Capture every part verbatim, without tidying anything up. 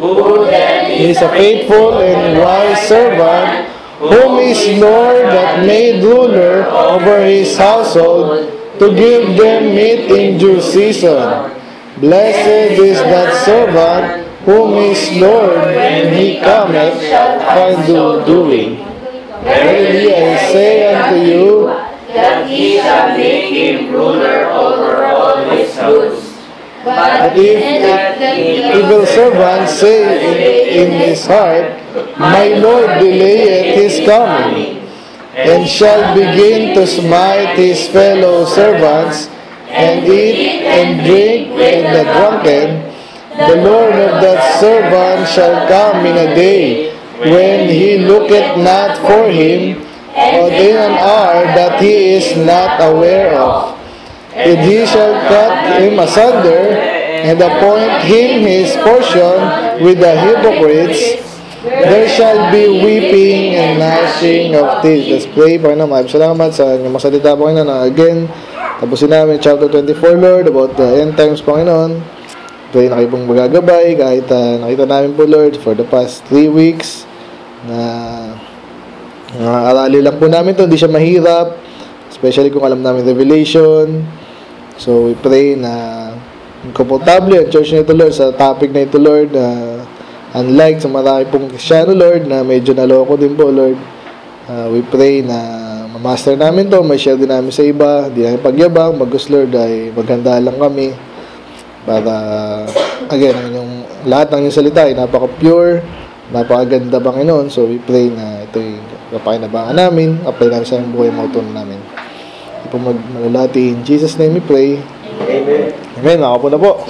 who then is a faithful and wise servant, whom his Lord hath made ruler over his household, to give them meat in due season. Blessed is that servant, whom his Lord, when he cometh, shall do doing. Verily I say unto you, that he shall make him ruler over all his goods. But if the evil servant say in, in his heart, My Lord delayeth his coming, and shall begin to smite his fellow servants, and eat and drink with the drunken, the Lord of that servant shall come in a day when he looketh not for him, or in an hour that he is not aware of. And he shall cut him asunder, and appoint him his portion with the hypocrites. There shall be weeping and gnashing of teeth. Let's pray. Panginoon, maraming salamat sa inyong masalita, Panginoon, na again, tapusin namin chapter twenty-four, Lord, about the end times, Panginoon. Pray na kayo pong magagabay, kahit uh, nakita namin po, Lord, for the past three weeks, na uh, arali lang po namin to, hindi siya mahirap, especially kung alam namin revelation. So, we pray na komportable ang church nito, Lord, sa topic na ito, Lord, uh, unlike sa marami pong Kristyano, Lord, na medyo naloko din po, Lord. Uh, we pray na ma-master namin to, may share din namin sa iba, di namin pagyabang, bagus, Lord, ay maghanda lang kami para, again, ang inyong, lahat ng inyong salita ay napaka-pure, napakaganda, Panginoon. So, we pray na ito'y kapakinabangan namin, apply namin sa buhay mga tunan namin. Ito po magmalulati. In Jesus' name we pray. Amen. Amen. Makapo na po.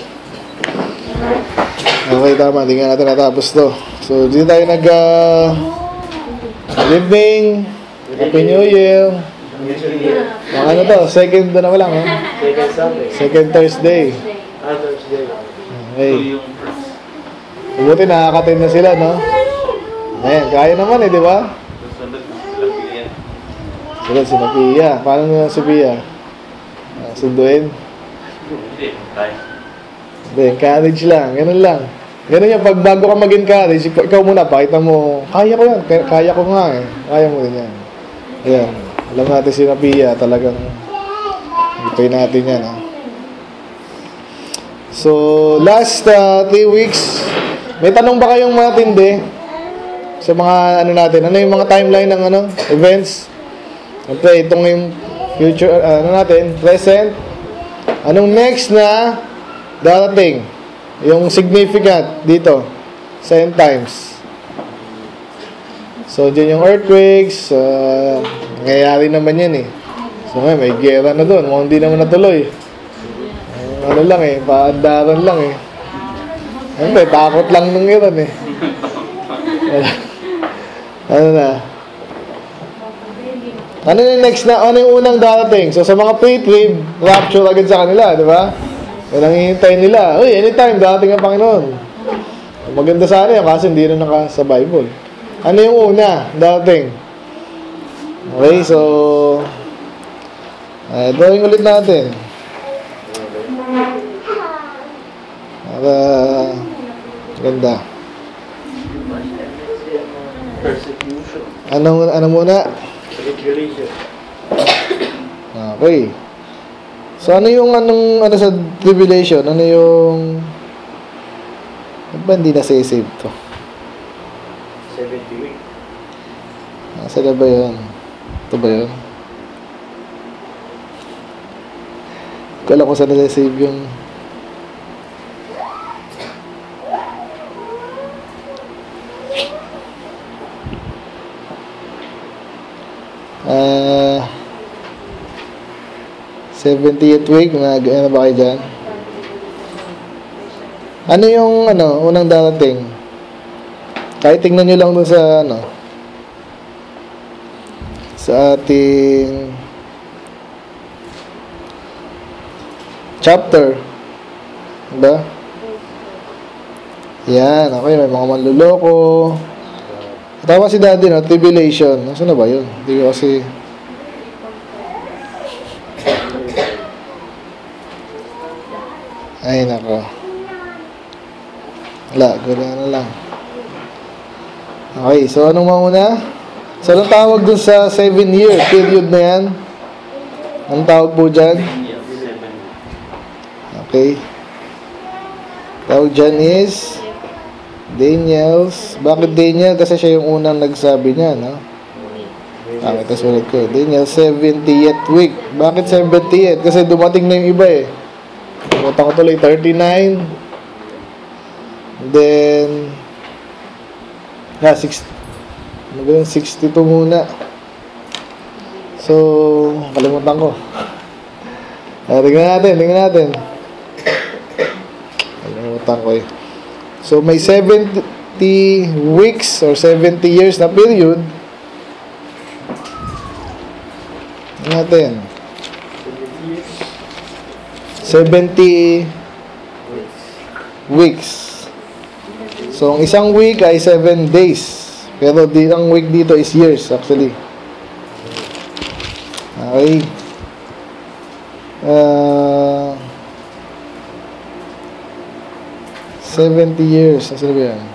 Okay, tama. Hindi nga natin natapos to. So, dito tayo nag uh, good evening. Happy New Year. Mga ano to? Second na naman lang, ha? Second Sunday. Second Thursday. Ah, Thursday. Okay. Buti nakakatin na sila, no? Ayan, kaya naman eh, di ba? Sunod si Pia. Paano na si Pia? Uh, sunduin? Hindi, encourage lang. Ganun lang. Ganun yung pag bago ka mag-encourage, ikaw muna, pakita mo, kaya ko yan. Kaya ko nga eh. Kaya mo din yan. Ayan. Alam natin si Pia, talagang ito'y natin yan. Ha? So, last uh, three weeks, may tanong ba kayong matindi sa mga ano natin? Ano yung mga timeline ng ano events? Okay, itong yung future, uh, ano natin, present. Anong next na darating? Yung significant dito sa end times. So, dyan yung earthquakes, uh, nangyayari naman yan eh. So, ngayon, may gera na doon. Mukhang hindi naman natuloy. Uh, ano lang eh, paandaran lang eh. Siyempre, takot lang nung iran eh. Ano na? Ano yung next na? Ano yung unang darating? So, sa mga pre-trib, rapture agad sa kanila, di ba? Yan ang hihintay nila. Uy, anytime, darating ang Panginoon. Maganda sana yun, kasi hindi na naka sa Bible. Ano yung una darating? Okay, so, uh, drawing ulit natin. Para, ganda. Persecution. Anong, ano muna? Tribulation. Okay. So, ano yung anong, ano sa tribulation? Ano yung, ano ba hindi na-save to? seventy weeks. Nasa na ba yun? Ito ba yun? Kala ko saan na-save yung Uh, seventieth week, nag ano ba kayo dyan? Ano yung ano, unang darating? Kahit tingnan nyo lang dun sa ano, sa ating chapter, diba? Yan, okay, may mga manluloko. Tama si Daddy, no? Tribulation. Nasaan na ba yun? Hindi ko kasi... Ay, nako. Wala, gano'n na lang. Okay, so anong mauna? So anong tawag dun sa seven year period na yan? Anong tawag po dyan? Okay. Tawag dyan is Daniels. Bakit Daniel? Kasi siya yung unang nagsabi niya, no? Ah, ito sulit ko. Daniel, seventieth week. Bakit seventieth? Kasi dumating na yung iba eh. Pumunta ko tuloy, thirty-nine. Then, ah, six, ano sixty-two muna. So, kalimutan ko. Ah, tingnan natin, tingnan natin. Kalimutan ko eh. So, may seventy weeks or seventy years na period. Natin. seventy weeks. So, ang isang week ay seven days. Pero di, ang week dito is years, actually. Okay. Uh, seventy years. Ano ba yan?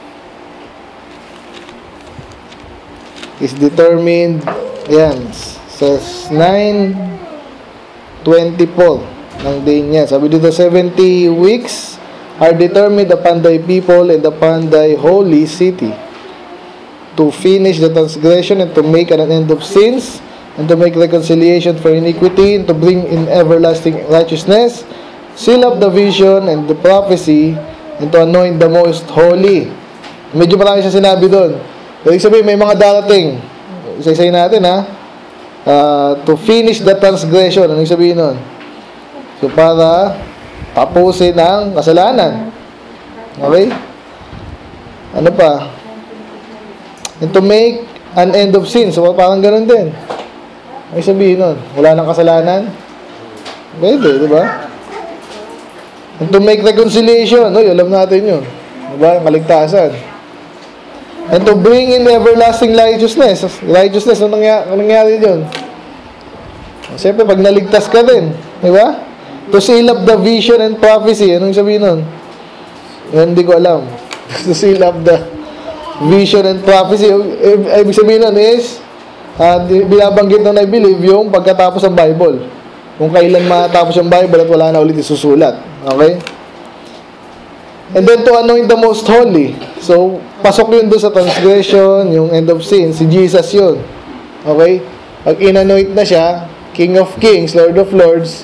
Is determined, yan, sa nine twenty-four ng day niya. Sabi dito, seventy weeks are determined upon thy people and upon thy holy city to finish the transgression and to make an end of sins and to make reconciliation for iniquity and to bring in everlasting righteousness, seal up the vision and the prophecy and to anoint the most holy. Medyo marami siya sinabi doon. Ibig sabihin, may mga darating. Isa-isayin natin, ha? Uh, to finish the transgression. Anong sabihin nun? So, para tapusin ang kasalanan. Okay? Ano pa? And to make an end of sin. So, parang ganun din. Ay sabihin nun, wala nang kasalanan? Pwede, di ba? And to make reconciliation. No, alam natin yun. Di ba? Kaligtasan. And to bring in everlasting righteousness. Righteousness, anong nangyari, anong nangyari yun? Siyempre, pag naligtas ka din. Di ba? To seal up the vision and prophecy. Anong sabihin nun? Yan, hindi ko alam. To seal up the vision and prophecy. Ibig sabihin nun is, uh, binabanggit na I believe yung pagkatapos ng Bible. Kung kailan matapos yung Bible at wala na ulit isusulat. Okay? And then to anoint the most holy. So, pasok yun doon sa transgression, yung end of sin. Si Jesus yun. Okay? Pag inanoint na siya, King of Kings, Lord of Lords,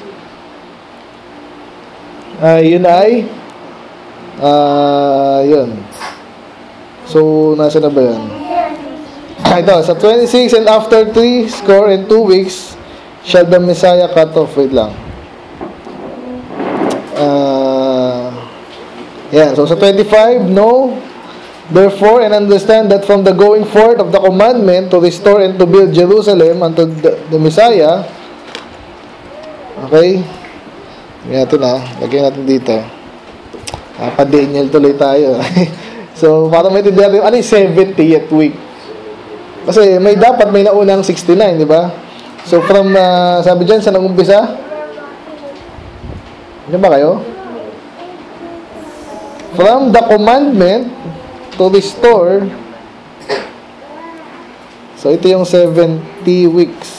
Uh, yun ay uh, yun. So, nasa na ba yun? Ito, sa twenty-six, and after three score and two weeks shall the Messiah cut off. Wait lang. Uh, yeah, so sa twenty-five, no. Therefore, and understand that from the going forth of the commandment to restore and to build Jerusalem unto the, the Messiah. Okay. Lagyan natin ha. Lagyan natin dito. Ah, pa-Daniel tuloy tayo. So, para may tindihan natin, ano yung seventieth week? Kasi may dapat may naunang sixty-nine, di ba? So, from, uh, sabi dyan, sa nag-umpisa? Diyan ba kayo? From the commandment to restore. So, ito yung seventy weeks.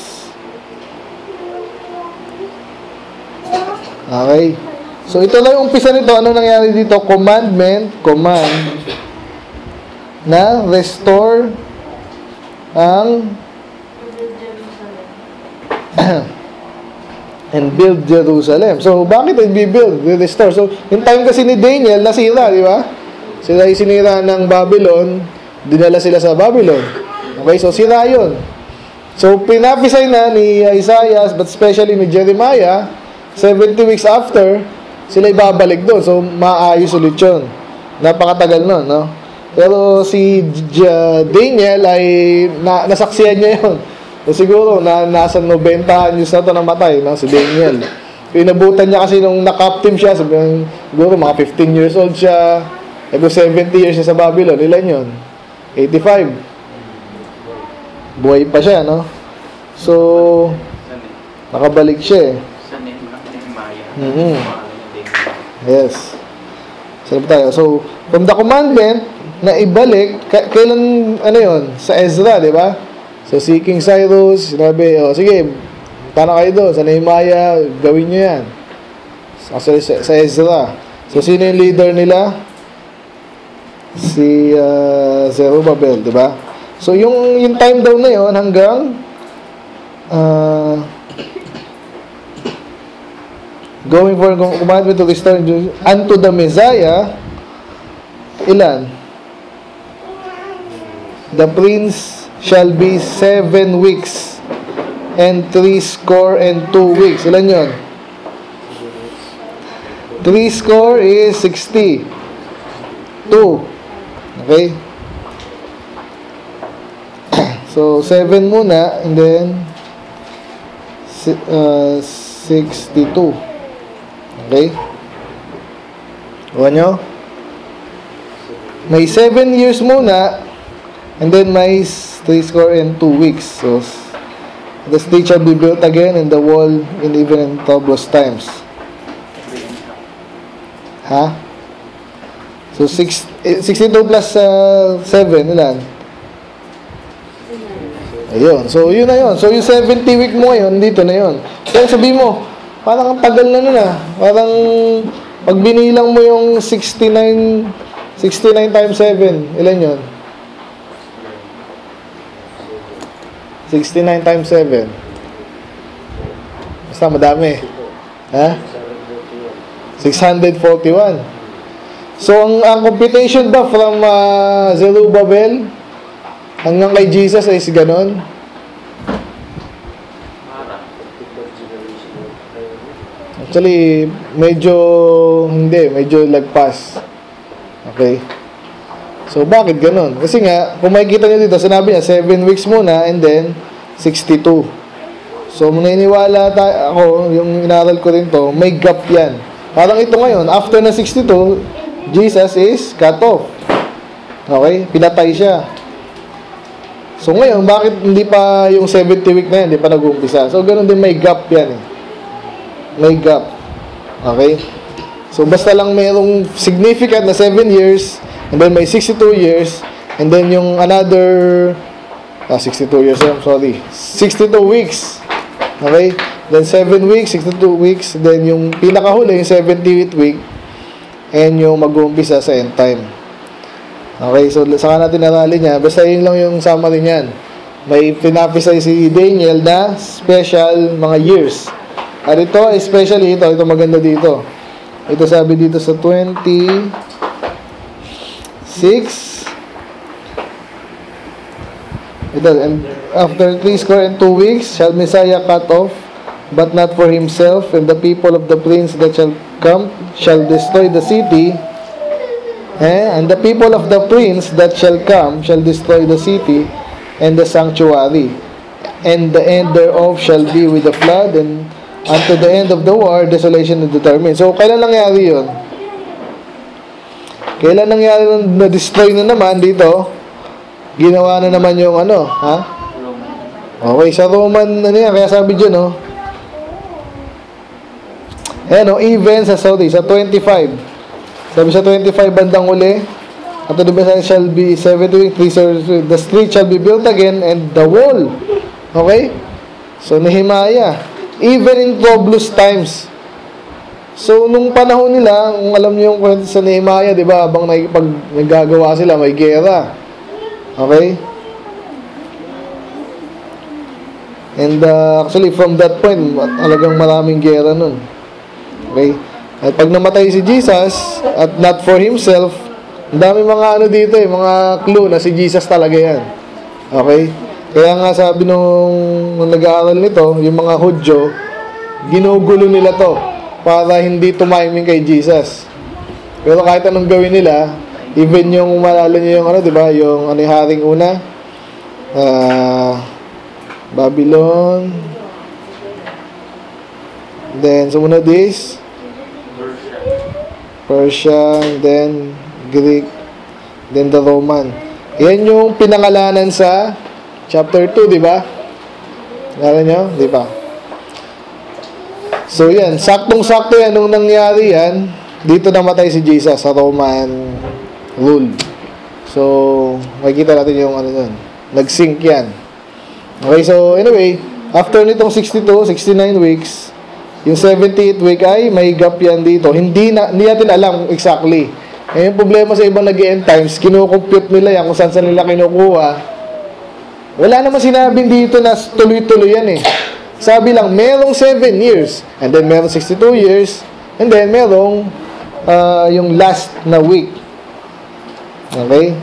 Okay. So, ito lang yung umpisa nito. Ano nangyari dito? Commandment, command, na restore ang and build Jerusalem. So, bakit i-build? Restore. So, yung time kasi ni Daniel, nasira, di ba? Sila yung sinira ng Babylon, dinala sila sa Babylon. Okay, so sira yun. So, pinapisay na ni Isaiah, but especially ni Jeremiah, seventy weeks after, sila ibabalik doon. So, maayos ulit yun. Napakatagal nun, no? Pero si J- Daniel ay na, nasaksiyan niya yun. So, siguro, na, nasa ninety years na ito namatay, no? Si Daniel. Inabutan niya kasi nung na-captive siya, siguro mga fifteen years old siya. Ego seventy years siya sa Babylon. Ilan yun? eighty-five. Buhay pa siya, no? So, nakabalik siya eh. Mm-hmm. Yes. So, tayo. So, from the commandment na ibalik, kailan, ano yun? Sa Ezra, di ba? So, si King Cyrus, sinabi, oh, sige, paano kayo doon? Sa Nehemiah, gawin nyo yan. Actually, sa, sa Ezra. So, sino yung leader nila? Si uh, Zerubbabel, di ba? So, yung, yung time daw na yun, hanggang uh, going for commandment to restore unto the Messiah, ilan? The prince shall be seven weeks and three score and two weeks. Ilan yun? Three score is sixty. Two. Okay? So, seven muna, and then uh, sixty-two. Okay? Kuha nyo? May seven years muna, and then may three score and two weeks. So, the state shall be built again, and the wall in even in troublous times. Ha? So, six, sixty-two plus uh, seven, ilan? Ayun. So, yun na yun. So, yung seventy week mo ngayon, dito na yun. Kaya sabihin mo, parang ang tagal na nun ah. Parang, pag binilang mo yung sixty-nine, sixty-nine times seven, ilan yun? sixty-nine times seven. Basta madami. Ha? six hundred forty-one. So, ang, ang computation ba from uh, Zerubbabel hanggang kay Jesus ay si ganon? Actually, medyo hindi, medyo lagpas. Okay? So, bakit ganon? Kasi nga, kung makikita nyo dito, sinabi niya, seven weeks muna and then sixty-two. So, maniniwala tayo, ako, yung inaral ko rin to, may gap yan. Parang ito ngayon, after na sixty-two, Jesus is cut off. Okay? Pinatay siya. So, ngayon, bakit hindi pa yung seventy week na yan, hindi pa nag-uumpisa? So, ganun din, may gap yan eh. May gap. Okay? So, basta lang mayroong significant na seven years, and then may sixty-two years, and then yung another, ah, sixty-two years, I'm sorry, sixty-two weeks. Okay? Then seven weeks, sixty-two weeks, then yung pinakahuli, yung seventieth week, and yung mag-uumpisa sa end time. Okay, so saka natin narali niya. Basta yun lang yung summary niyan. May pinapisay si Daniel na special mga years. At ito, especially ito, ito maganda dito. Ito sabi dito sa twenty-six. Ito, and after three score and two weeks, shall Messiah cut off, but not for himself, and the people of the prince that shall come shall destroy the city. Eh? And the people of the prince that shall come shall destroy the city and the sanctuary, and the end thereof shall be with the flood, and unto the end of the war desolation is determined. So, kailan nangyari yun? Kailan nangyari yun? Na-destroy na naman dito? Ginawa na naman yung ano? Ha? Okay, sa Roman, ano yan? Kaya sabi dyan, no? Ayan, no? Even sa Saudi, sa twenty-five. Sabi sa twenty-five bandang uli, at the Messiah shall be seventy weeks, the street shall be built again, and the wall. Okay? So, Nehemiah. Even in troublous times. So, nung panahon nila, kung alam niyo yung kwento sa Nehemiah, di ba, habang pag naggagawa sila, may gera. Okay? And uh, actually, from that point, talagang maraming gera nun. Okay? At pag namatay si Jesus, at not for himself, ang dami mga ano dito eh, mga clue na si Jesus talaga yan. Okay? Kaya nga sabi nung, nung nag-aaral nito, yung mga Hudyo, ginugulo nila to para hindi tumiming kay Jesus. Pero kahit anong gawin nila, even yung malala nyo yung ano, di ba, yung ano yung haring una, uh, Babylon, then sumunod is Persia, then Greek, then the Roman. Yan yung pinangalanan sa chapter two, di ba? Nalala nyo? Di ba? So yan, saktong-sakto yan nung nangyari yan. dito namatay si Jesus sa Roman rule. So, makikita natin yung ano dun. Nag-sync yan. Okay, so anyway, after nitong sixty-two, sixty-nine weeks, yung seventieth week ay may gap yan dito. Hindi, na, hindi natin alam exactly. Eh, yung problema sa ibang nag-end times, kinukompute nila yan kung saan saan nila kinukuha. Wala naman sinabing dito na tuloy-tuloy yan eh. Sabi lang, merong seven years, and then merong sixty-two years, and then merong uh, yung last na week. Okay?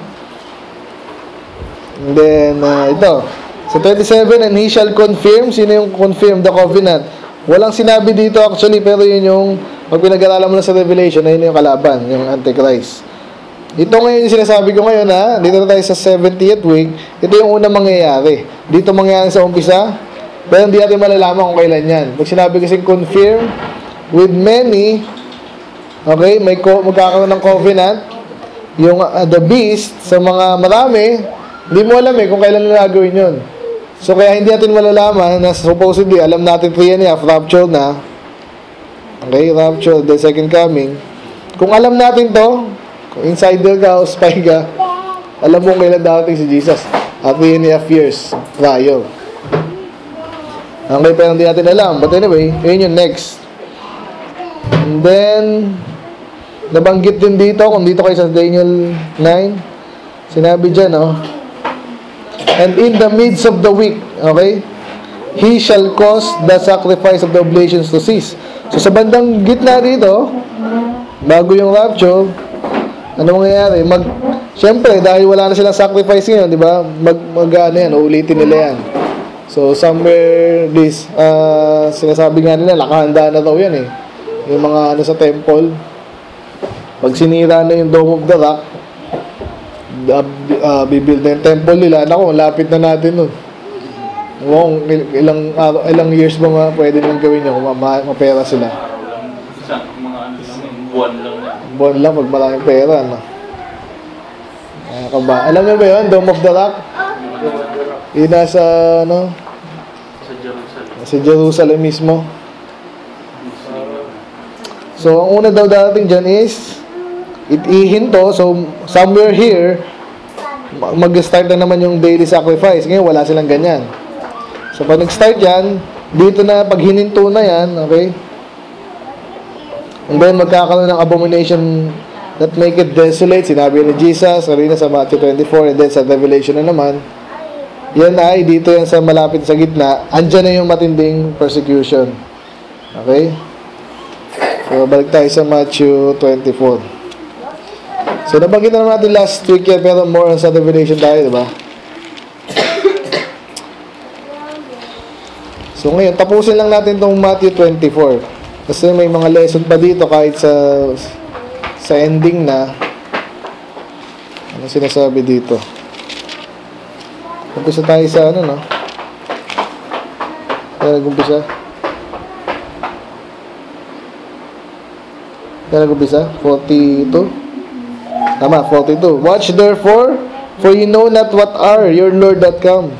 And then, uh, ito. So, twenty-seven, and he shall confirm. Sino yung confirm the covenant? Walang sinabi dito actually, pero yun yung, pag pinag-aralan mo na sa Revelation, na yun yung kalaban, yung Antichrist. Ito ngayon yung sinasabi ko ngayon, ha? Dito na tayo sa seventieth week. Ito yung unang mangyayari. Dito mangyayari sa umpisa, pero hindi natin malalaman kung kailan yan. Pag sinabi kasing confirm with many, okay, may ko, magkakaroon ng covenant, yung uh, the beast, sa mga marami, hindi mo alam eh kung kailan nila gawin yun. So, kaya hindi natin malalaman na supposedly, alam natin three and a half, rapture na. Okay, rapture, the second coming. Kung alam natin to, kung insider ka o spy ka, alam mo kailan dating si Jesus. At three and a half years prior. Okay, pero hindi natin alam. But anyway, yun yung next. And then, nabanggit din dito, kung dito kayo sa Daniel nine, sinabi dyan, oh, and in the midst of the week, okay, he shall cause the sacrifice of the oblations to cease. So, sa bandang gitna dito, bago yung rapture, ano mangyayari? Mag, syempre, dahil wala na silang sacrifice ngayon, di ba? Mag, mag, ano yan, uulitin nila yan. So, somewhere this, uh, sinasabi nga nila, nakahanda na daw yan eh. Yung mga ano sa temple. Pag sinira na yung Dome of the Rock, uh, uh, bibuild na yung temple nila. Naku, lapit na natin nun. Wow, ilang, uh, ilang years ba nga pwede nang gawin yun kung ma mapera sila? Isang mga ano lang, buwan lang na. Buwan lang, pag maraming pera, no? Uh, Alam niyo ba yun? Dome of the Rock? Yun nasa, ano? Sa Jerusalem. Sa Jerusalem mismo. So, ang una daw dating dyan is, itihinto. So, somewhere here, mag-start na naman yung daily sacrifice. Ngayon, wala silang ganyan. So, pag nag-start yan, dito na, pag hininto na yan, okay? And then, magkakaroon ng abomination that make it desolate. Sinabi ni Jesus, sarili na sa Mateo twenty-four, and then sa Revelation na naman, yan ay, dito yan sa malapit sa gitna, andyan na yung matinding persecution. Okay? So, balik tayo sa Matthew twenty-four. So, nabanggit na naman natin last week yan, pero more on sa Revelation tayo, diba? So, ngayon, tapusin lang natin itong Matthew twenty-four. Kasi may mga lesson pa dito kahit sa sa ending na. Ano sinasabi dito? Umpisa tayo sa ano, no? Kaya nag-umpisa? Kaya nag-umpisa? forty-two? Tama, forty-two. Watch therefore, for you know not what hour your Lord doth come.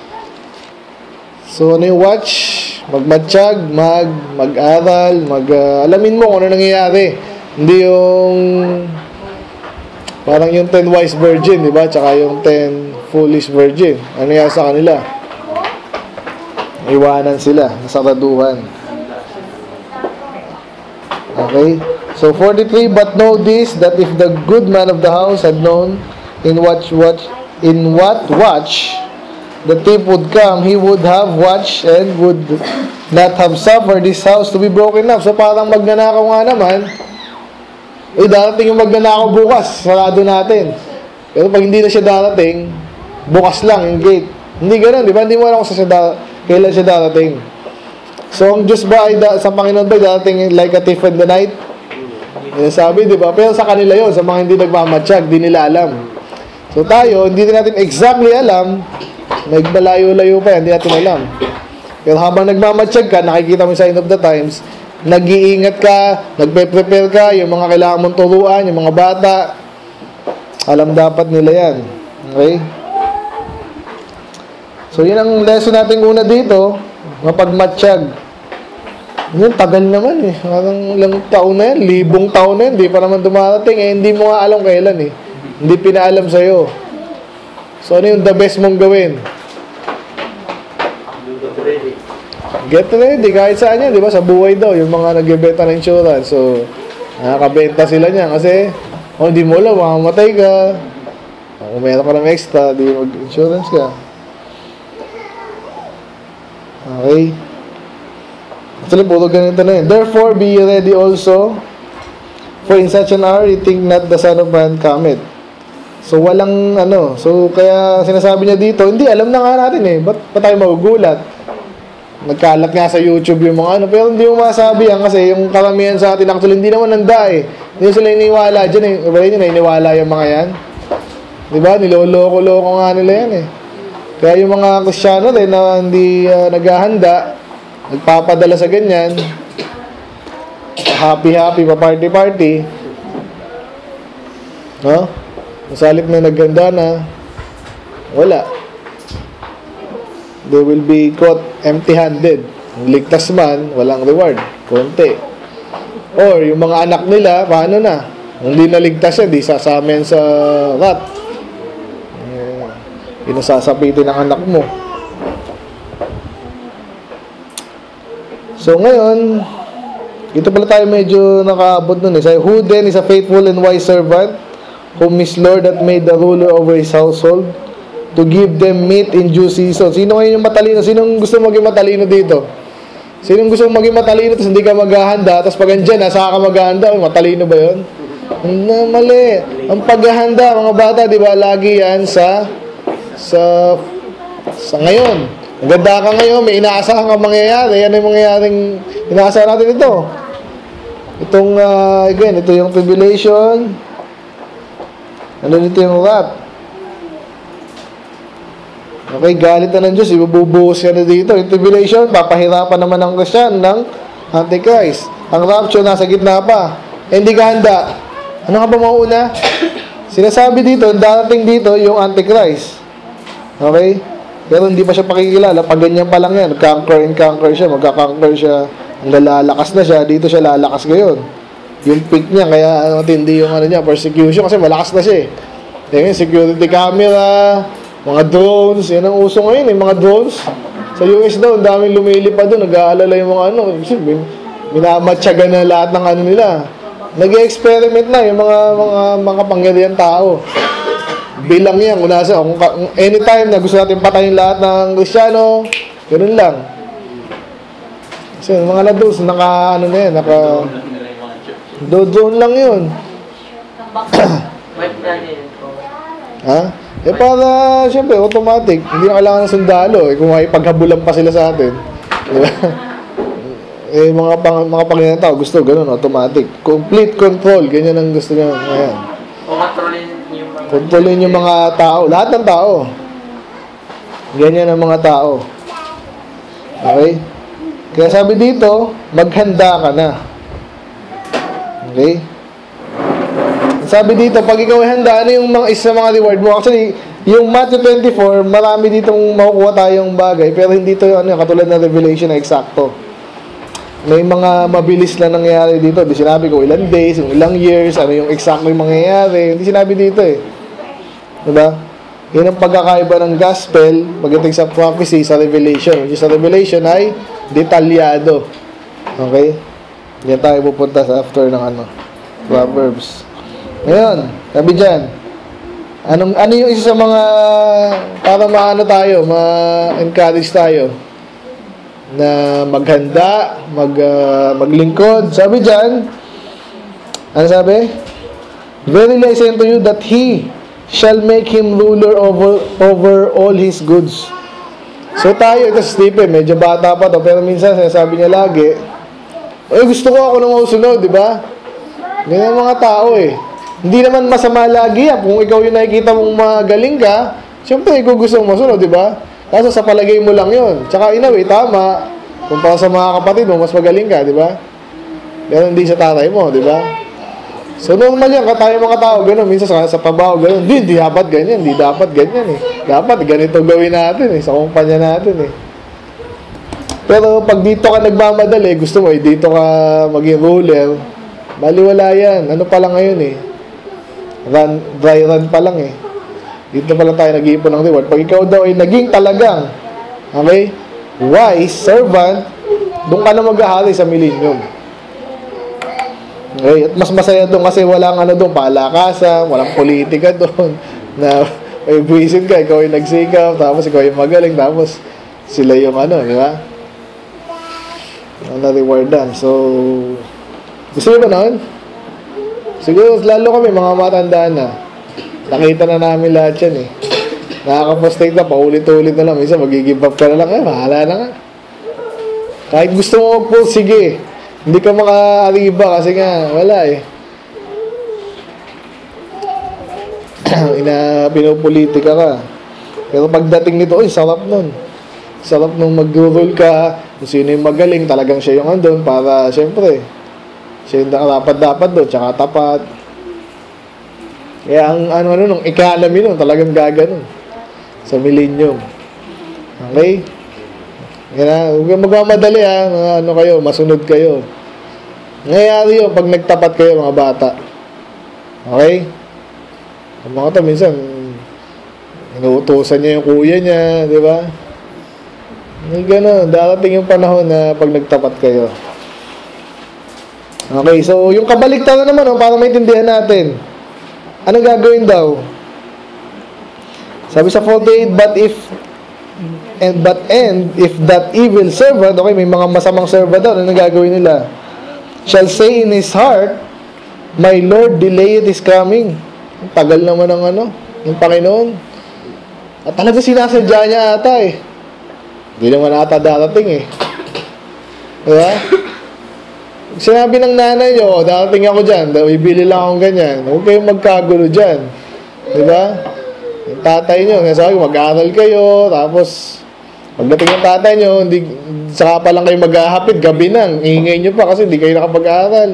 So, ano yung watch? Magmatsyag, mag, mag-aral, mag, uh, alamin mo kung ano nangyayari. Hindi yung parang yung ten wise virgin, di ba? Tsaka yung ten foolish virgin. Ano yan sa kanila? Iwanan sila, nasaraduhan. Okay? So, forty-three, but know this, that if the good man of the house had known in what, what, in what watch the thief would come, he would have watched and would not have suffered this house to be broken up. So, parang magnanakaw nga naman, eh, darating yung magnanakaw bukas, sarado natin. Pero pag hindi na siya darating, bukas lang yung gate. Hindi ganun, di ba? Hindi mo alam kung sa siya kailan siya darating. So, ang Diyos ba ay, da, sa Panginoon ba ay darating like a thief in the night? Yan sabi, di ba? Pero sa kanila yon, sa mga hindi nagmamatsyag, di nila alam. So, tayo, hindi natin exactly alam, nagmalayo-layo pa yan, hindi natin alam. Pero habang nagmamatsyag ka, nakikita mo sa end of the times, nag-iingat ka, nagpe-prepare ka, yung mga kailangan mong turuan, yung mga bata, alam dapat nila yan. Okay? So, yun ang lesson natin una dito, mapagmatsyag. Yun, tagal naman eh. Parang ilang taon na yan, libong taon na yan, hindi pa naman dumarating eh. Hindi mo nga alam kailan eh. Hindi pinaalam sa'yo. So, ano yung the best mong gawin? Get ready. Get ready, kahit saan yan, di ba? Sa buhay daw, yung mga nagbebenta ng insurance. So, nakakabenta sila niya kasi, oh, hindi mo alam, mamamatay ka. Kung meron ka ng extra, di mag-insurance ka. Okay. Actually, puro ganito na yun. Therefore, be ready also, for in such an hour, you think not the Son of Man cometh. So, walang, ano, so, kaya sinasabi niya dito, hindi, alam na nga natin eh, ba't pa tayo magugulat? Nagkalat nga sa YouTube yung mga ano, pero hindi mo masabi yan kasi yung karamihan sa atin, actually, hindi naman nanda eh. Hindi sila iniwala dyan eh. Iba yun, iniwala yung mga yan. Diba? Niloloko-loko nga nila yan eh. Kaya yung mga Kristyano din na hindi uh, naghahanda, nagpapadala sa ganyan, happy-happy, pa-party-party, no? Masalip na naghanda na, wala. They will be caught empty-handed. Ligtas man, walang reward. Konti. Or, yung mga anak nila, paano na? Hindi naligtas yan, di sasama yan sa rat. Pinasasapitin ng anak mo. So ngayon, ito pala tayo medyo nakaabot nun eh. So, who then is a faithful and wise servant, whom his Lord hath made the ruler over his household, to give them meat in due season. Sino ngayon yung matalino? Sinong gusto maging matalino dito? Sinong gusto maging matalino tapos hindi ka maghahanda, tapos pag andyan, nasa ka maghahanda, matalino ba yun? Na, mali. Ang paghahanda, mga bata, di ba, lagi yan sa sa sa ngayon. Maganda ka ngayon, may inaasahan kang mangyayari. Ano yung mangyayaring inaasahan natin ito? Itong, uh, again, ito yung tribulation. Ano dito yung wrath? Okay, galit na ng Diyos. Ibubuhos ka na dito. Yung tribulation, papahirapan naman ng Christian ng Antichrist. Ang rapture, nasa gitna pa. Eh, hindi ka handa. Ano ka ba mauna? Sinasabi dito, darating dito yung Antichrist. Okay? Pero hindi pa siya pakikilala. Pag ganyan pa lang yan, conquer and conquer siya. Magka-conquer siya. Lalakas na siya. Dito siya lalakas ngayon. Yung peak niya, kaya matindi yung ano niya, persecution. Kasi malakas na siya eh. Yung security camera, mga drones. Yan ang uso ngayon eh, mga drones. Sa U S daw, ang daming lumilipad doon. Nag-aalala yung mga ano. Minamatyaga na lahat ng ano nila. Nag-experiment na yung mga mga mga pangyarihan tao. Bilang yan, kung nasa, kung, kung anytime na gusto natin patayin lahat ng Kristyano, ganoon lang. Kasi mga lados, naka, ano na yan, naka, do-drone lang yun. Ha? Eh para, syempre, automatic, hindi na kailangan ng sundalo, eh, kung may paghabulan pa sila sa atin. Diba? Eh, mga, pang, mga pangyayan tao, gusto, ganoon, automatic. Complete control, ganyan ang gusto nyo. Ayan. Kontrolin yung mga tao. Lahat ng tao. Ganyan ang mga tao. Okay? Kaya sabi dito, maghanda ka na. Okay? Sabi dito, pag ikaw ay handa, ano yung mga isa mga reward mo? Actually, yung Matthew twenty-four, marami ditong makukuha tayong bagay, pero hindi ito ano, katulad ng Revelation na eksakto. May mga mabilis na nangyayari dito. Di sinabi ko ilang days, ilang years, ano yung exactly mangyayari. Hindi sinabi dito eh. Diba? Yan ang pagkakaiba ng gospel pagdating sa prophecy sa revelation. Which is sa revelation ay detalyado. Okay? Yan tayo pupunta sa after ng ano, Proverbs. Ngayon, sabi dyan, anong, ano yung isa sa mga para maano tayo, ma-encourage tayo na maghanda, mag, uh, maglingkod. Sabi dyan, ano sabi? Verily I say unto you that He shall make him ruler over over all his goods. So tayo, ito si Stephen, medyo bata pa to, pero minsan sinasabi niya lagi, eh gusto ko ako na mausunod, di ba? Ganyan mga tao eh. Hindi naman masama lagi yan. Kung ikaw yung nakikita mong magaling ka, siyempre ikaw gusto mong masunod, di ba? Kaso sa palagay mo lang yun. Tsaka in a way, tama. Kung para sa mga kapatid mo, mas magaling ka, di ba? Pero hindi sa tatay mo, di ba? So normal yan, tayo mga tao, gano'n, minsan sa, sa pabaho, gano'n, hindi, hindi dapat ganyan, hindi dapat ganyan eh. Dapat ganito gawin natin eh, sa kumpanya natin eh. Pero pag dito ka nagmamadali, gusto mo, eh, dito ka maging ruler, baliwala yan. Ano pa lang ngayon eh? Run, dry run pa lang eh. Dito pa lang tayo nag-iipon ng reward. Pag ikaw daw ay naging talagang, okay, wise servant, doon ka na maghahari sa millennium. Okay? At mas masaya doon kasi walang ano doon, palakasan, walang politika doon, na ay buwisin ka, ikaw ay nagsikap, tapos ikaw ay magaling, tapos sila yung ano, di ba? Na-rewardan. So, gusto nyo ba noon? Siguro, lalo kami, mga matanda na. Nakita na namin lahat yan eh. Nakaka-frustrate na, paulit-ulit na lang. Minsan, mag-give up ka na lang. Eh, mahala na nga. Kahit gusto mo mag-pull, sige. Hindi ka maka-arriba kasi nga, wala eh. Ina, pinupolitika ka. Pero pagdating nito, oy, sarap nun. Sarap nung mag-rule ka, kung sino yung magaling, talagang siya yung andun para, syempre, siya yung dapat-dapat doon, tsaka tapat. Kaya ang ano-ano nung economy nun, talagang gaganon sa millennium. Okay? Kaya huwag kang magmamadali ha, mga ano kayo, masunod kayo. Nangyayari yun pag nagtapat kayo mga bata. Okay? Ang mga to, minsan, inuutusan niya yung kuya niya, di ba? May gano'n, darating yung panahon na pag nagtapat kayo. Okay, so yung kabaliktaran naman, oh, para maintindihan natin. Anong gagawin daw? Sabi sa forty-eight, but if and but and if that evil servant, okay, may mga masamang servant daw, anong gagawin nila? Shall say in his heart, my Lord, delay his coming. Tagal naman ng ano, ng Panginoon. At talaga sinasadya niya ata eh. Hindi naman ata darating eh. Diba? Sinabi ng nanay nyo, darating ako dyan, ibili lang akong ganyan. Huwag kayong magkagulo dyan. Diba? Yung tatay nyo, sabi, mag-aaral kayo, tapos pagdating ng tatay nyo, hindi, saka pa lang kayo mag-ahapid, gabi nang, ingay nyo pa kasi hindi kayo nakapag-aaral.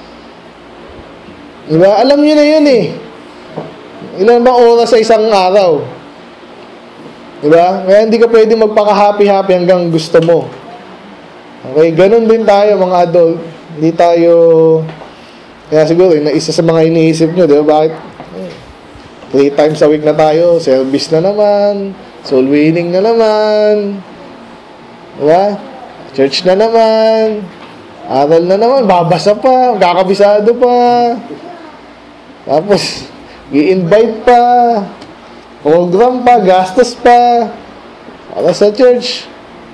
Diba? Alam nyo na yun eh. Ilan bang oras sa isang araw? Diba? Kaya hindi ka pwede magpaka-happy-happy hanggang gusto mo. Okay? Ganun din tayo mga adult. Hindi tayo... Kaya siguro, isa sa mga iniisip nyo, diba? Bakit? Three times a week na tayo. Service na naman. Soul winning na naman. Diba? Church na naman. Aral na naman. Babasa pa. Kakabisado pa. Tapos, i-invite pa. Program pa, gastos pa para sa church.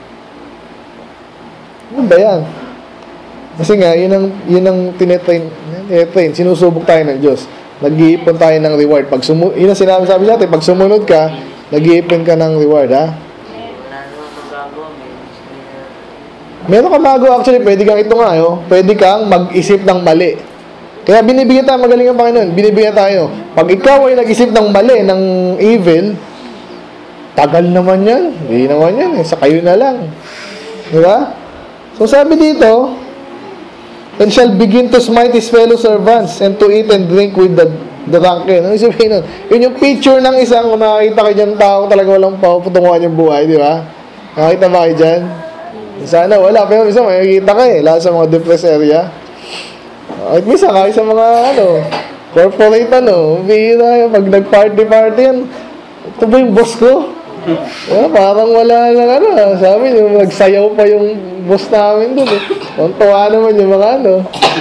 Ano ba yan? Kasi nga, yun ang, yun ang tinetrain, tinetrain, sinusubok tayo ng Diyos. Nag-iipon tayo ng reward. Pag sumu yun ang sinabi sabi natin, pag sumunod ka, nag-iipon ka ng reward, ha? Meron ka bago actually, pwede kang ito nga, yo. Pwede kang mag-isip ng mali. Kaya binibigyan tayo, magaling ang Panginoon, binibigyan tayo. Pag ikaw ay nag-isip ng mali, ng evil, tagal naman yan. Hindi naman yan, eh. Sa kayo na lang. Diba? So sabi dito, and shall begin to smite his fellow servants, and to eat and drink with the drunken. Ano sabihin nun? Yun yung picture ng isang, kung nakakita kayo dyan tao, talaga walang paputunguhan yung buhay, di ba? Nakakita ba kayo dyan? Sana wala, pero minsan makikita ka eh, lalo sa mga depressed area. At minsan, kahit sa mga, ano, corporate, ano, bihira, pag nag-party-party yan, ito ba yung boss ko? Yeah, parang wala lang, ano, sabi niyo, nagsayaw pa yung boss namin doon, eh. Ang tuwa naman yung mga, ano.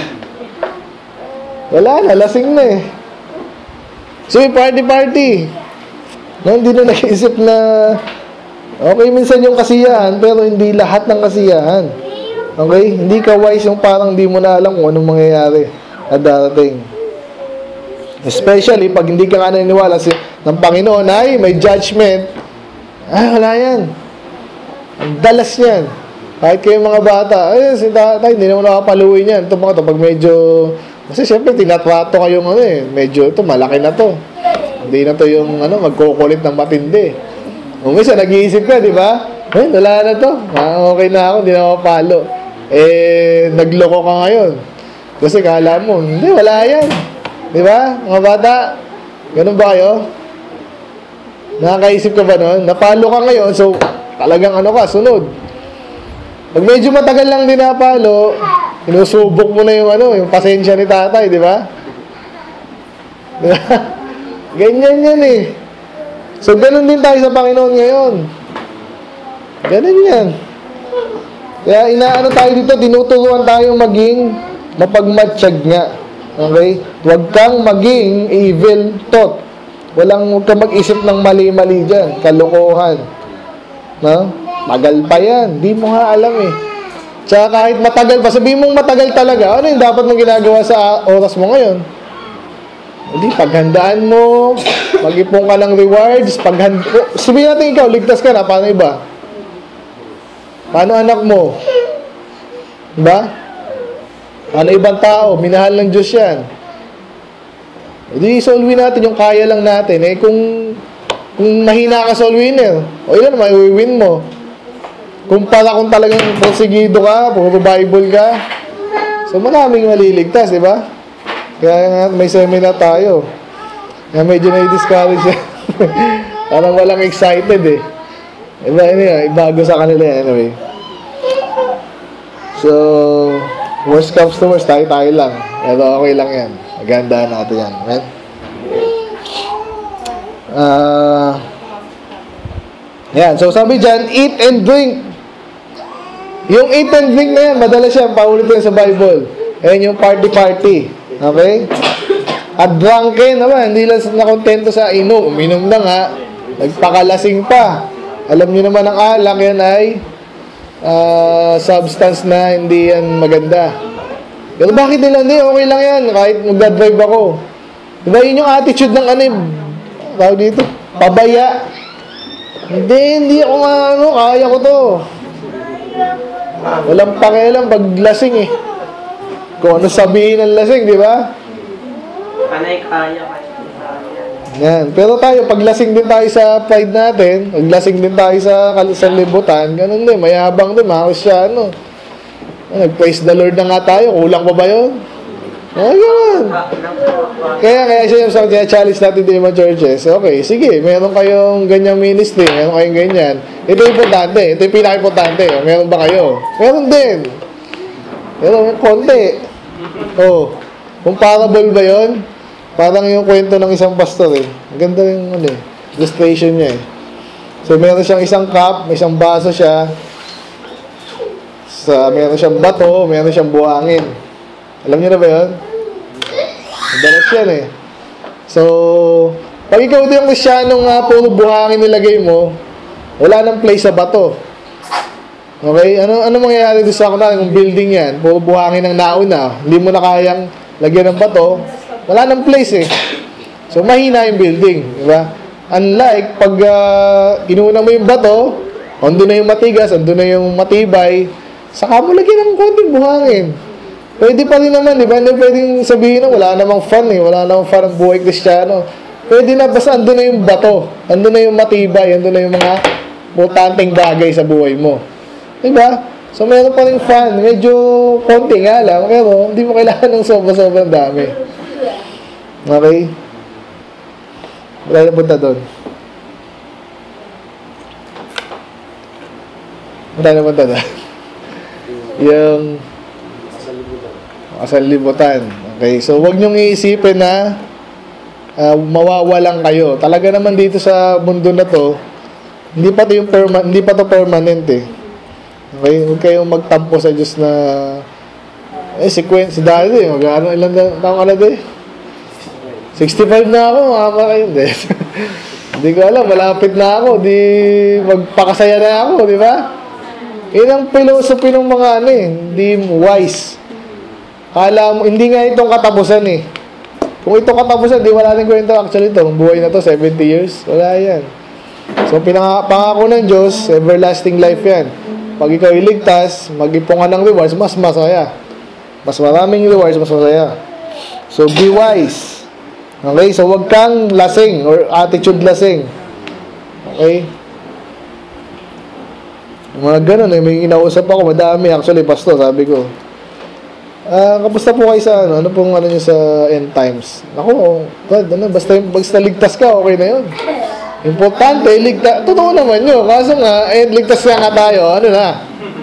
Wala na, lasing na, eh. So, yung party-party, no, hindi na nag-isip na, okay, minsan yung kasiyahan, pero hindi lahat ng kasiyahan. Okay? Hindi ka wise yung parang di mo na alam kung anong mangyayari at darating. Especially pag hindi ka nga naniniwala si, ng Panginoon ay may judgment. Ay, wala yan. Ang dalas yan. Kahit kayo mga bata, ay, si tatay, hindi naman nakapaluin yan. Ito mga ito, pag medyo, kasi syempre, tinatrato kayong ano eh, medyo ito, malaki na to. Hindi na to yung ano, magkukulit ng matindi. Umisa, nag-iisip ka, di ba? Eh, wala na to. Ah, okay na ako, hindi na mapalo. Eh, nagloko ka ngayon. Kasi kala mo, hindi, wala yan. Di ba? Mga bata, ganun ba kayo? Nakakaisip ka ba nun? Napalo ka ngayon, so talagang ano ka, sunod. Pag medyo matagal lang dinapalo, inusubok mo na yung ano, yung pasensya ni tatay, di ba? Di ba? Ganyan yan eh. So, ganun din tayo sa Panginoon ngayon. Ganun yan. Kaya inaano tayo dito, tinuturuan tayo maging mapagmatsyag nga. Okay? Huwag kang maging evil thought. Walang, huwag kang mag-isip ng mali-mali dyan. Kalokohan. No? Tagal pa yan. Di mo nga alam eh. Tsaka kahit matagal pa, sabihin mong matagal talaga, ano yung dapat mong ginagawa sa oras mo ngayon? Hindi, paghandaan mo, mag-ipon ka ng rewards, paghand... Sabihin natin ikaw, ligtas ka na, paano iba? Paano anak mo? Diba? Paano ibang tao? Minahal ng Diyos yan. Hindi, solve natin yung kaya lang natin. Eh, kung, kung mahina ka soul winner, o ilan naman, i-win mo. Kung para kung talagang prosigido ka, puro Bible ka, so maraming maliligtas, di ba? Kaya nga, may seminar tayo. Kaya medyo na-discourage yan. Parang walang excited eh. Iba, anyway, bago sa kanila yan, anyway. So, worst comes to worst, tayo-tayo lang. Pero okay lang yan. Magandaan natin yan. Amen? Ah... Uh, yan. So, sabi dyan, eat and drink. Yung eat and drink na yan, madalas yan, paulit yan sa Bible. Ayan yung party-party. Okay? At drunken naman, hindi lang nakontento sa inom. Uminom na nga, nagpakalasing pa. Alam nyo naman ang alak, yan ay uh, substance na hindi yan maganda. Pero bakit nila hindi? Okay lang yan, kahit magdadrive ako. Diba yun yung attitude ng ano, tawag dito, pabaya. Hindi, hindi ako nga, ano, kaya ko to. Walang pakialam pag lasing eh. Kung ano sabihin ng lasing, di ba? Panay kaya kaya. Yan. Pero tayo, pag lasing din tayo sa pride natin, pag lasing din tayo sa, sa libutan, ganun din, mayabang din, mga Kristyano. Nag-praise the Lord na nga tayo, kulang pa ba yun? Oh, yan. Kaya, kaya siya yung kaya challenge natin din mga churches. Okay, sige, meron kayong ganyang ministry, meron kayong ganyan. Ito yung importante, ito yung pinaka-importante. Meron ba kayo? Meron din. Meron konti. Oh, kung parable ba yun? Parang yung kwento ng isang pastor eh. Ang ganda yung ano, illustration niya eh. So, meron siyang isang cup, may isang baso siya. Sa, meron siyang bato, meron siyang buhangin. Alam niyo na ba yun? Madalas yan eh. So, pag ikaw din yung Kristyanong uh, puro buhangin nilagay mo, wala nang place sa bato. Okay? Ano ano mangyayari doon sa kunwari kung building yan? Puro buhangin ang nauna. Hindi mo na kayang lagyan ng bato. Wala nang place eh. So, mahina yung building. Diba? Unlike, pag uh, inuna mo yung bato, andun na yung matigas, andun na yung matibay, saka mo lagyan ng konting buhangin. Pwede pa rin naman, di ba? Hindi pwedeng sabihin na wala namang fun eh. Wala namang fun ang buhay Kristiyano. Pwede na, basta andun na yung bato. Andun na yung matibay. Andun na yung mga importanteng bagay sa buhay mo. Di ba? So, meron pa rin fun. Medyo konti nga lang. Pero, hindi mo kailangan ng sobra-sobrang dami. Okay? Wala na punta doon. Wala na punta doon. Yung kasalibutan. Okay? So, huwag niyong iisipin na uh, mawawalan kayo. Talaga naman dito sa mundo na to, hindi pa to yung perma- hindi pa to permanent eh. Okay? Huwag kayong magtampo sa Diyos na eh, si Queen, si Daddy, mag-ano, ilan na taong ka na di? sixty-five na ako, makama kayo. Hindi. Hindi ko alam, malapit na ako. Di magpakasaya na ako, di ba? Yun ang philosophy ng mga ano eh, hindi wise. Kala mo, hindi nga itong katapusan eh. Kung ito katapusan, di wala nang kwento actually ito. Ang buhay na to, seventy years, wala yan. So, pinaka-pangako ng Diyos, everlasting life yan. Pag ikaw iligtas, mag-ipon ka ng rewards, mas masaya. Mas maraming rewards, mas masaya. So, be wise. Okay? So, wag kang lasing or attitude lasing. Okay? Mga ganun eh. May inausap ako, madami actually, pastor, sabi ko. Ah, uh, kamusta po kayo sa ano? Ano pong ano niyo sa end times? Ako, God, ano, basta, basta ligtas ka, okay na yun. Importante, ligtas. Totoo naman yun. Kaso nga, eh, ligtas nga nga tayo. Ano na?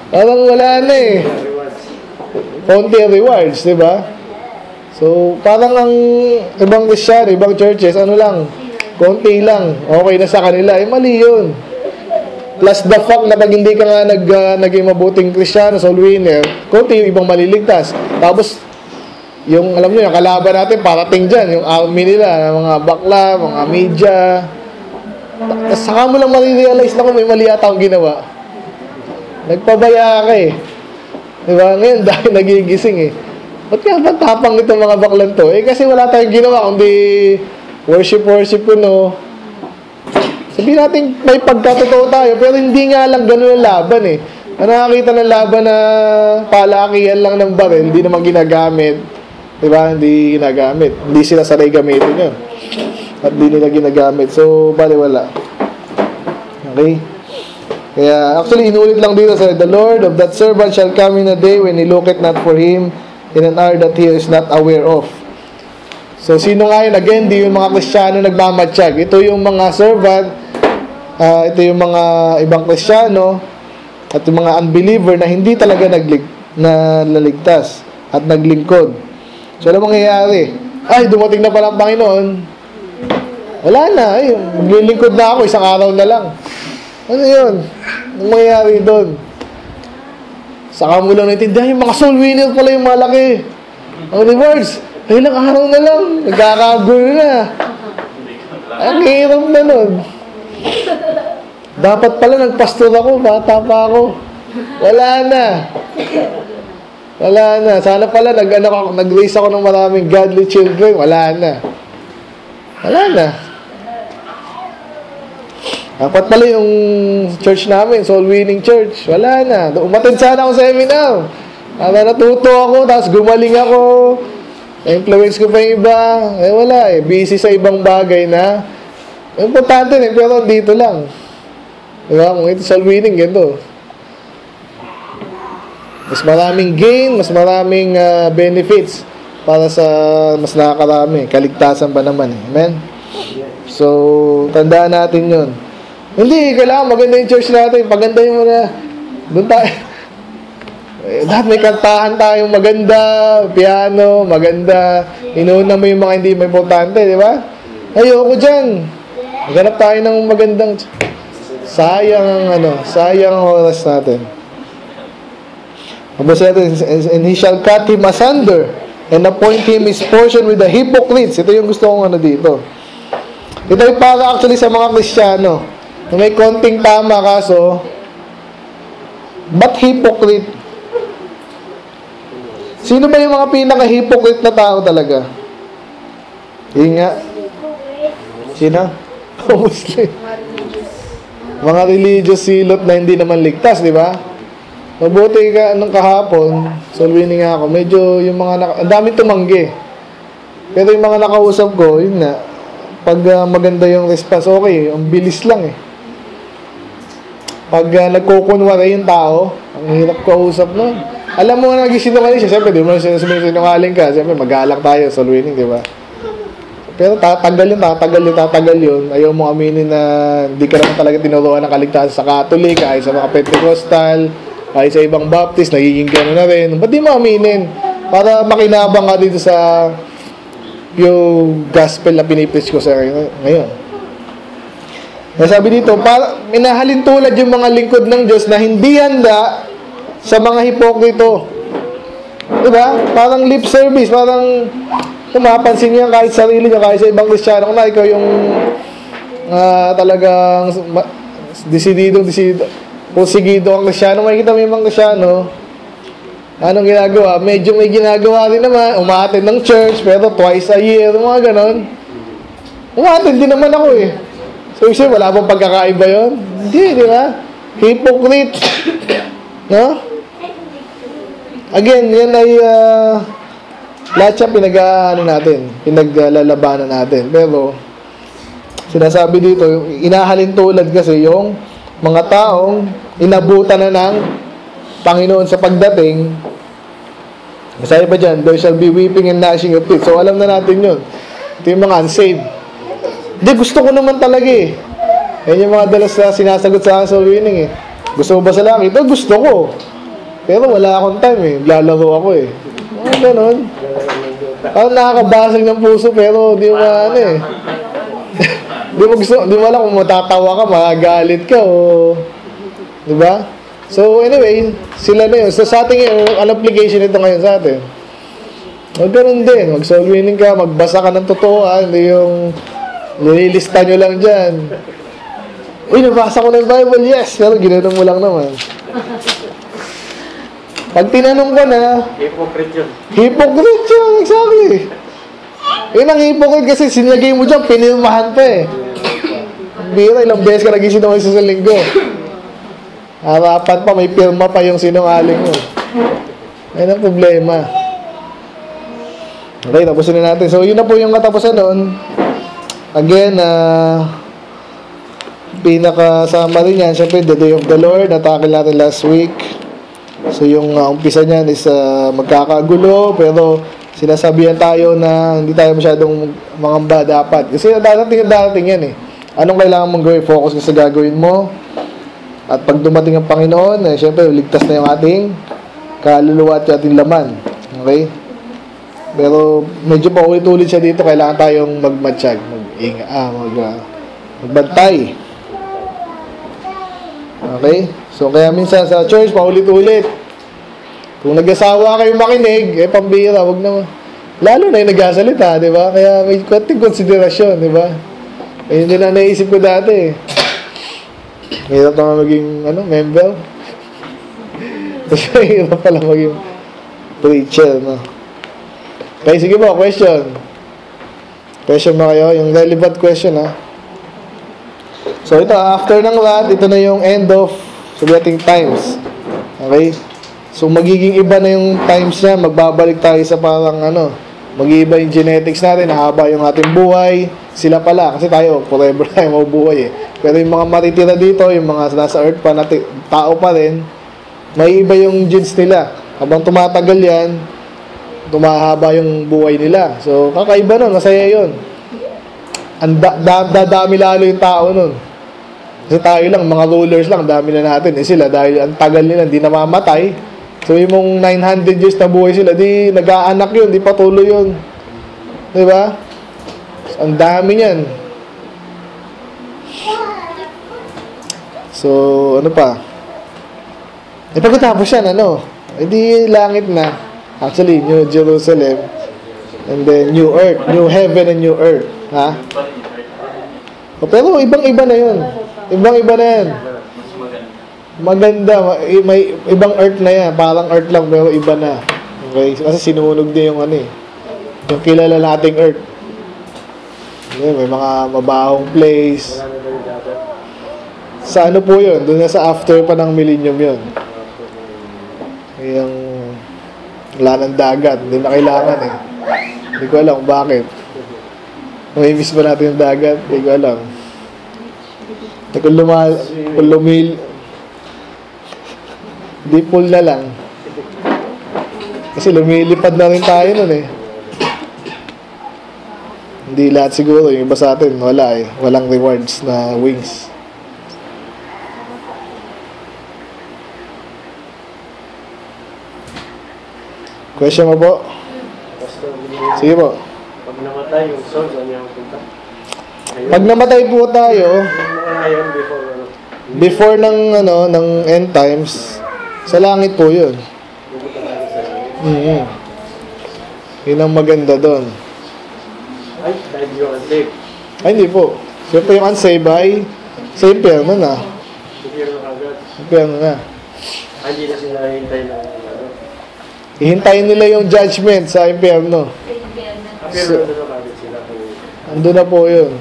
Parang wala na eh. Konti ang rewards, di ba? So, parang ang ibang Christian, ibang churches, ano lang, konti lang, okay na sa kanila. Eh, mali yun. Plus the fact na pag hindi ka nga nag, uh, naging mabuting Kristiyano, soul winner, konti yung ibang maliligtas. Tapos, yung, alam nyo, yung kalaban natin, parating dyan, yung army nila, mga bakla, mga media. Tapos, saka mo lang marirealize na kung may mali ata akong ginawa. Nagpabaya ka eh. Diba? Ngayon, dahil nagigising eh. Ba't kaya ba tapang itong mga baklan to? Eh, kasi wala tayong ginawa, kundi worship, worship ko, no? Sabihin natin, may pagkatotoo tayo, pero hindi nga lang ganun ang laban eh. Nakakita ng laban na palakihan lang ng baril, hindi naman ginagamit. Diba? Hindi ginagamit. Hindi sila sanay gamitin yun. At hindi nila ginagamit. So, bali wala. Okay? Kaya, actually, inulit lang dito sa the Lord of that servant shall come in a day when he looketh not for him in an hour that he is not aware of. So, sino nga yun? Again, di yung mga Kristiyano nagmamatsyag. Ito yung mga servant, uh, ito yung mga ibang Kristiyano, at yung mga unbeliever na hindi talaga naglig na naligtas at naglingkod. So, ano mangyayari? Ay, dumating na pala ang Panginoon. Wala na. Ay, maglilingkod na ako. Isang araw na lang. Ano yun? Ano mangyayari doon? Saka mo lang naintindihan, yung mga soul winner pala yung malaki. Ang rewards. Ay, ilang araw na lang. Nagkakagulo na. Ang hirap na nun. Dapat pala nagpastor ako. Bata pa ako. Wala na. Wala na. Sana pala nag, ano, nag-raise ako ng maraming godly children. Wala na. Wala na. Dapat pala yung church namin, soul winning church. Wala na. Umatid sana ako sa seminar. Para natuto ako, tapos gumaling ako. Influence ko pa yung iba. Eh, wala eh. Busy sa ibang bagay na. Importante eh, pero dito lang. Diba? Kung ito soul winning, ganito. Mas maraming gain, mas maraming uh, benefits para sa mas nakakarami. Kaligtasan pa naman eh. Amen? So, tandaan natin yun. Hindi, kailangan maganda yung church natin. Pagandahin mo na. Doon tayo. Eh, lahat may kantahan tayong maganda, piano, maganda. Inuuna mo yung mga hindi may importante, di ba? Ayoko dyan. Maghanap tayo ng magandang... Sayang ang ano, sayang ang oras natin. And he shall cut him asunder and appoint him his portion with the hypocrites. Ito yung gusto kong ano dito. Ito ay para actually sa mga Kristiyano. May konting tama kaso, but hypocrite? Sino ba yung mga pinaka-hypocrite na tao talaga? Yun nga. Sino? Muslim. Mga religious silot na hindi naman ligtas, di ba? Mabuti ka nung kahapon, soul winning ako, medyo yung mga, naka, ang daming tumanggi. Pero yung mga nakausap ko, yun nga, pag uh, maganda yung response, okay, ang bilis lang eh. Pag uh, nagkukunwari yung tao, ang hirap kausap nun. Alam mo na nag-isinungaling siya, siyempre, di mo na sinungaling ka, siyempre, mag-aalak tayo, soul winning, di ba? Pero tatagal yun, tatagal yun, tatagal yun. Ayaw mo aminin na hindi ka naman talaga tinuruan ng kaligtasan sa Catholic, ay sa mga Pentecostal, ay sa ibang Baptist, nagiging gano'n na rin. Ba't di mo aminin? Para makinabang ka dito sa yung gospel na pinipreach ko sa ngayon. Sabi dito, para, minahalin tulad yung mga lingkod ng Diyos na hindi handa sa mga hipokrito. Diba? Parang lip service, parang mapapansin niya kahit sarili niya, kahit sa ibang Kristiyano, kung na ikaw yung uh, talagang desididong, desidido, pusigido ang Kristiyano, makikita mo yung mga Kristiyano, anong ginagawa? Medyo may ginagawa rin naman, umaattend ng church, pero twice a year, mga ganon. Umaattend din naman ako eh. So, kasi wala pong pagkakaiba yun? Hindi, di ba? Hypocrite. No? Again, yan ay uh, lahat siya pinag-ano natin, pinaglalabanan natin. Pero, sinasabi dito, inahalin tulad kasi yung mga taong inabutan na ng Panginoon sa pagdating. Masaya pa dyan, there shall be weeping and gnashing of teeth. So, alam na natin yun. Ito yung mga unsaved. Hindi, gusto ko naman talaga eh. Yan yung mga dalas na sinasagot sa soul winning eh. Gusto mo ba sa langit? Ito, gusto ko. Pero wala akong time eh. Lalaro ako eh. Mga ganon. Parang nakakabasag ng puso pero di mo ano eh. Di mo gusto, di mo alam kung matatawa ka, magagalit ka o... Di ba? So anyway, sila na yun. So sa ating yun, ang application ito ngayon sa atin. Huwag ganun din. Mag-soul winning ka, magbasa ka ng totoo ha. Hindi yung nililista nyo lang dyan. Uy, nabasa ko ng Bible, yes. Pero ginanong mo lang naman. Pag tinanong ko na, Hypocrite yun. hypocrite yun, exactly. Yun ang hypocrite kasi sinagay mo dyan, pinirmahan pa eh. Bira, ilang beses ka nagising naman sa linggo. Harapan pa, may pirma pa yung sinungaling mo. Ayun ang problema. Okay, tapusin na natin. So, yun na po yung katapusan noon. Again, uh, pinaka-summary niyan, syempre, the day of the Lord, natakil natin last week. So, yung uh, umpisa niyan is uh, magkakagulo, pero sinasabihan tayo na hindi tayo masyadong mangamba dapat. Kasi darating darating yan eh. Anong kailangan mong gawin? Focus ka sa gagawin mo. At pag dumating ang Panginoon, eh, syempre, ligtas na yung ating kaluluwa at yung ating laman. Okay? Pero medyo pa ulit-ulit siya dito, kailangan tayong magmatsyag, mag-inga, ah, mag, uh, magbantay. Okay? So, kaya minsan sa church, paulit-ulit. Kung nag-asawa kayo makinig, eh, pambira, wag na. Lalo na yung nag-asalita, di ba? Kaya may konting konsiderasyon, di ba? Eh, hindi na naisip ko dati, eh. Mahirap naman maging, ano, member. Kasi mahirap pala maging preacher, no? Okay, sige po, question. Question mo kayo, yung relevant question, ha? So, ito, after ng lahat, ito na yung end of Sovietic times. Okay? So, magiging iba na yung times niya. Magbabalik tayo sa parang, ano, mag-iiba yung genetics natin, haba yung ating buhay. Sila pala, kasi tayo, forever tayo mabubuhay eh. Pero yung mga matitira dito, yung mga nasa earth pa, nati, tao pa rin, may iba yung genes nila. Habang tumatagal yan, tumahaba yung buhay nila. So, kakaiba nun, masaya yun. Ang da, da, dadami lalo yung tao nun. Kasi tayo lang, mga rulers lang, dami na natin. Eh sila, dahil ang tagal nila, hindi namamatay. So, yung mong nine hundred years na buhay sila, di nag-aanak yun, di patuloy yun. Diba? So, ang dami niyan. So, ano pa? E pagkatapos yan, ano? E di langit na. Actually, New Jerusalem. And then, New Earth. New Heaven and New Earth. Ha? O, pero ibang-iba na yun. Ibang-iba na yan. Maganda. May ibang Earth na yan. Parang Earth lang, pero iba na. Okay? Kasi sinunog din yung ano eh. Yung kilala nating Earth. Okay, may mga mabahong place. Sa ano po yun? Doon na sa after pa ng millennium yun. Yung wala ng dagat. Hindi na kailangan eh. Hindi ko alam kung bakit. Mamimiss ba natin yung dagat? Hindi ko alam. Kung lumal, kung lumil, di pool na lang. Kasi lumilipad na rin tayo nun eh. Hindi lahat siguro. Yung iba sa atin, wala eh. Walang rewards na wings. Question mo po? Sige po. Pag namatay yung soul, saan yung punta? Pag namatay po tayo, Ngayon, before, ano? before ng ano ng end times, sa langit po yun. Mm-hmm. Yun ang maganda doon. Ay, dahil yung unsaved. Ay, hindi po. Siyempre yung unsaved ay sa impyerno na. Impyerno agad. Impyerno na. Ay, hindi na sila hintay ng ano. Ihintayin nila yung judgment sa impyerno. Pero ano na agad sila. Ando na po yun.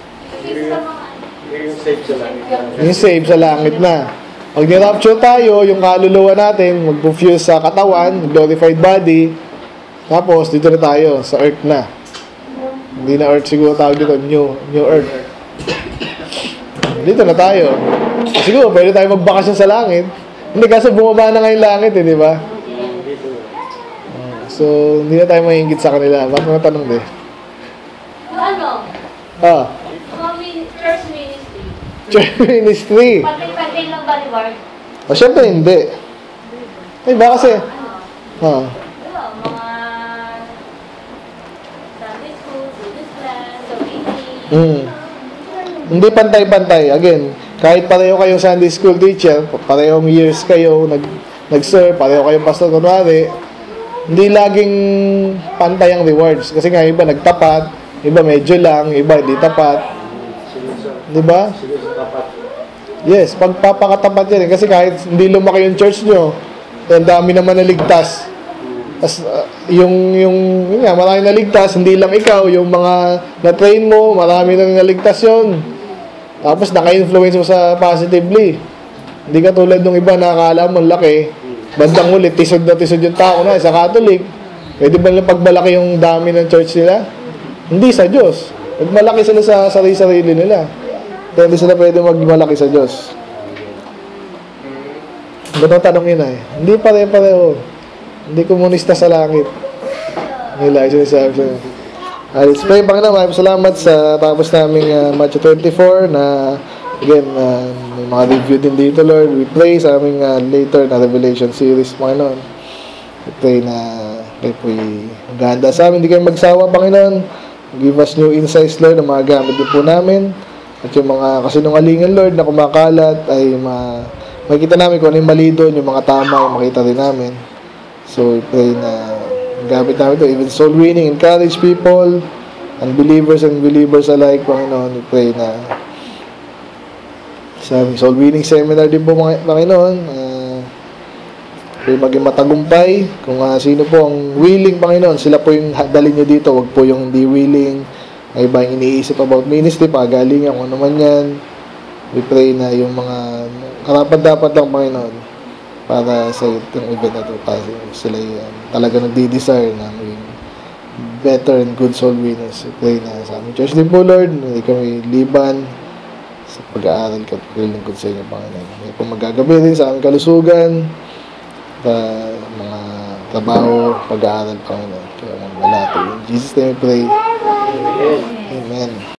Yung save sa langit. Yung save sa langit na. Pag ni-rapture tayo, yung kaluluwa natin, mag-fuse sa katawan, glorified body, tapos dito na tayo, sa earth na. Hindi na earth siguro tawag dito, new, new earth. Dito na tayo. Siguro, pwede tayo magbakasyon sa langit. Hindi, kasi bumaba na ngayon langit eh, di ba? So, hindi na tayo mahingit sa kanila. Bakit mga tanong din? Ano? Ah. Church ministry. Church ministry. Pati-pati lang ba ni Ward? O, syempre hindi. Ay, ba kasi? Ano? Ha. Diba, mga Sunday school, business class, so meeting. Hmm. Hindi pantay-pantay. Again, kahit pareho kayong Sunday school teacher, parehong years kayo, nag, nag-serve, pareho kayong pastor, kunwari, hindi laging pantay ang rewards. Kasi nga, iba nagtapat, iba medyo lang, iba hindi tapat. Di ba? Yes, pagpapakatapat yan. Eh. Kasi kahit hindi lumaki yung church nyo, ang dami naman naligtas. As, uh, yung, yung, yun nga, marami naligtas, hindi lang ikaw, yung mga na-train mo, marami nang naligtas yun. Tapos naka-influence mo sa positively. Hindi ka tulad ng iba na akala mo laki, bandang ulit, tisod na tisod yung tao na, sa Catholic. Pwede ba lang pagmalaki yung dami ng church nila? Hindi sa Diyos. Magmalaki sila sa sarili-sarili nila. Kaya hindi sila pwede magmalaki sa Diyos. Ganun tanong yun ay. Hindi pare-pareho. Hindi komunista sa langit. Nila, sinasabi sa'yo. Uh, let's pray, Panginoon. Maraming salamat sa tapos naming uh, Matthew twenty-four na again, uh, may mga review din dito, Lord. We pray sa aming uh, later na Revelation series, Panginoon. We pray na kayo po'y maganda sa amin. Hindi kayo magsawa, Panginoon. Give us new insights, Lord, na mga gamit din po namin. At yung mga kasinungalingan, Lord, na kumakalat ay ma makikita namin kung ano yung mali doon, yung mga tama, yung makita din namin. So, we pray na gamit namin ito, even soul winning, encourage people, unbelievers and believers alike, Panginoon. We pray na sa aming soul winning seminar din po, Panginoon, uh, pray maging matagumpay. Kung uh, sino po ang willing, Panginoon, sila po yung dalhin nyo dito, wag po yung hindi willing. May iba yung iniisip about ministry, pagalingan, kung ano man yan. We pray na yung mga karapat-dapat lang, Panginoon, para sa itong event na ito, para sila yung talaga nagdi-desire na maging better and good soul winners. We pray na sa aming church din po, Lord, hindi kami liban sa pag-aaral ka, paglilingkod sa inyo, Panginoon. May po magagabi rin sa aming kalusugan, sa mga trabaho, pag-aaral, Panginoon. Kaya mga malati. In Jesus' name we pray. Amen.